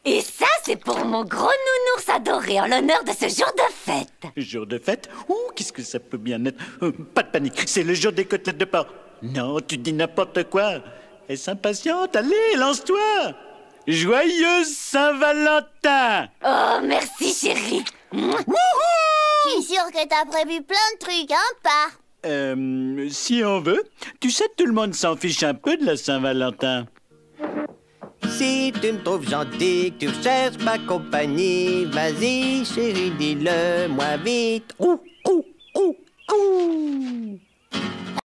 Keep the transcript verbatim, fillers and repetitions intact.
Et ça, c'est pour mon gros nounours adoré en l'honneur de ce jour de fête. Jour de fête? Ouh, qu'est-ce que ça peut bien être? Euh, Pas de panique, c'est le jour des côtelettes de porc. Non, tu dis n'importe quoi. Elle s'impatiente, allez, lance-toi. Joyeuse Saint-Valentin! Oh, merci, chérie. Je suis sûre que t'as prévu plein de trucs, hein, pas? Euh, si on veut. Tu sais, tout le monde s'en fiche un peu de la Saint-Valentin. Si tu me trouves gentil, que tu recherches ma compagnie, vas-y, chérie, dis-le moi vite. Ouh, ouh, ouh, ouh.